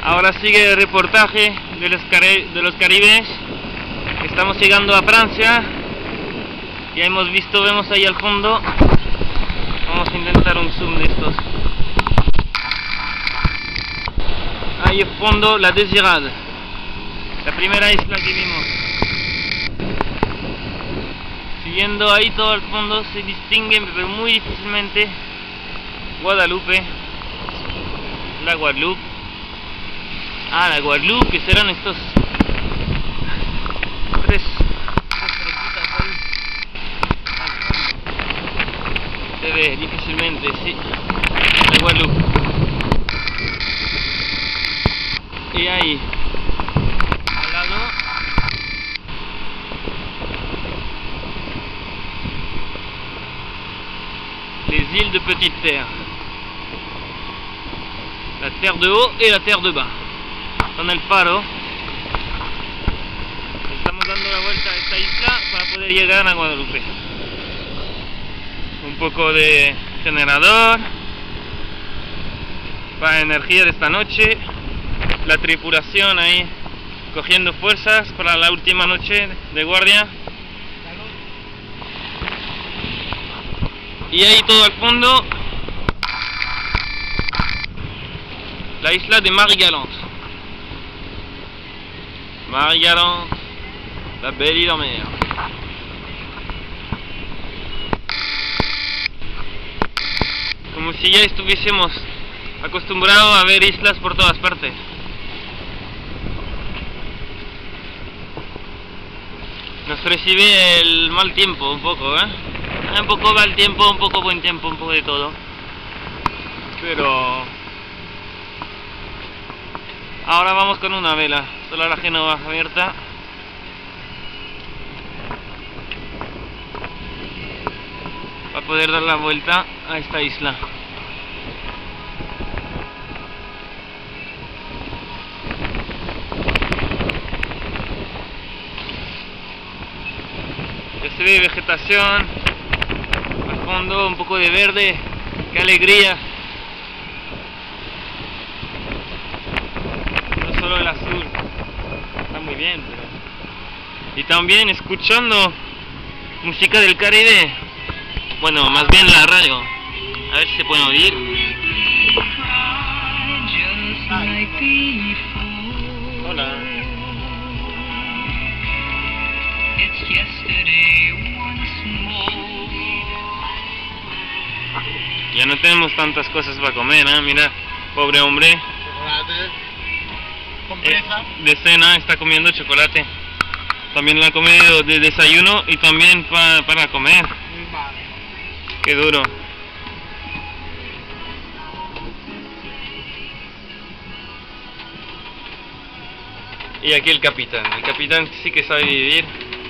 Ahora sigue el reportaje de los Caribes. Estamos llegando a Francia. Ya hemos visto, vemos ahí al fondo. Vamos a intentar un zoom de estos. Ahí al fondo, la Désirade, la primera isla que vimos. Siguiendo ahí todo al fondo se distingue, pero muy difícilmente, Guadalupe. La Guadalupe. Ah, la Guadalupe, que serán estos tres roquitas ahí. Se ve difícilmente, sí. La Guadalupe. Y ahí, al lado, les îles de Petite Terre. La terre de haut et la terre de bas. Con el faro estamos dando la vuelta a esta isla para poder llegar a Guadalupe. Un poco de generador para energía de esta noche. La tripulación ahí cogiendo fuerzas para la última noche de guardia. Y ahí todo al fondo, la isla de Marie-Galante. Marie-Galante, la belle île en mer. Como si ya estuviésemos acostumbrados a ver islas por todas partes. Nos recibe el mal tiempo un poco, un poco mal tiempo, un poco buen tiempo, un poco de todo. Pero ahora vamos con una vela, solo la Génova abierta. Para poder dar la vuelta a esta isla. Ya se ve vegetación al fondo, un poco de verde. ¡Qué alegría! No solo el azul, está muy bien, pero... Y también escuchando música del Caribe. Bueno, más bien la radio. A ver si se puede oír. Hola. Ya no tenemos tantas cosas para comer, mira, pobre hombre. Chocolate, compresa. De cena está comiendo chocolate. También la ha comido de desayuno y también para comer. Qué duro. Y aquí el capitán sí que sabe vivir.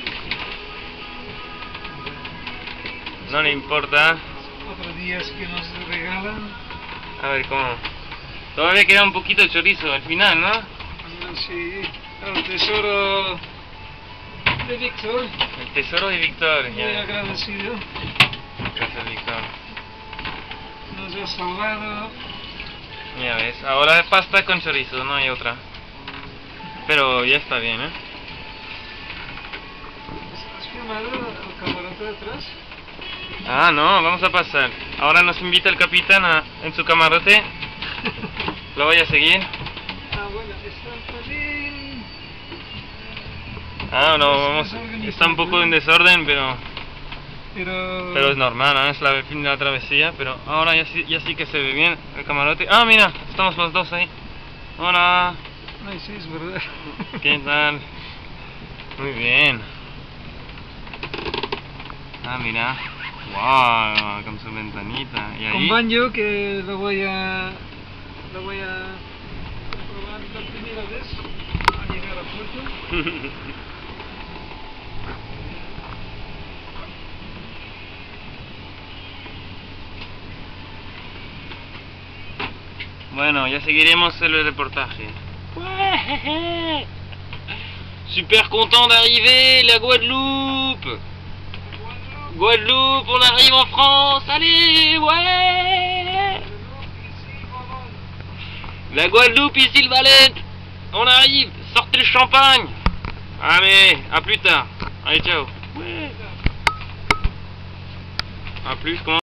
No le importa. 4 días que nos regalan. A ver cómo. Todavía queda un poquito de chorizo al final, ¿no? Sí, el tesoro de Víctor. El tesoro de Víctor. Muy agradecido. Gracias, Víctor. Nos ha salvado. Ya ves, ahora pasta con chorizo, no hay otra. Pero ya está bien, ¿Has filmado el camarote de atrás? Ah, no, vamos a pasar. Ahora nos invita el capitán en su camarote. Lo voy a seguir. Ah, bueno, está bien. Ah, no, vamos. Está un poco en desorden, pero es normal, ¿no? Es la fin de la travesía, pero ahora ya sí que se ve bien el camarote. Ah, mira, estamos los dos ahí. Hola. Ay, sí, es verdad. ¿Qué tal? Muy bien. Ah, mira. Wow, con su ventanita. Y ahí... Con baño que lo voy a comprobar la primera vez a llegar a puerto. Bueno, ya seguiremos el reportaje. Super content d'arriver, la Guadeloupe. Guadeloupe, on arrive en France, allez, ouais. La Guadeloupe, ici le Valette. On arrive, sortez le champagne. Allez, à plus tard. Allez, ciao. Ouais. À plus, comment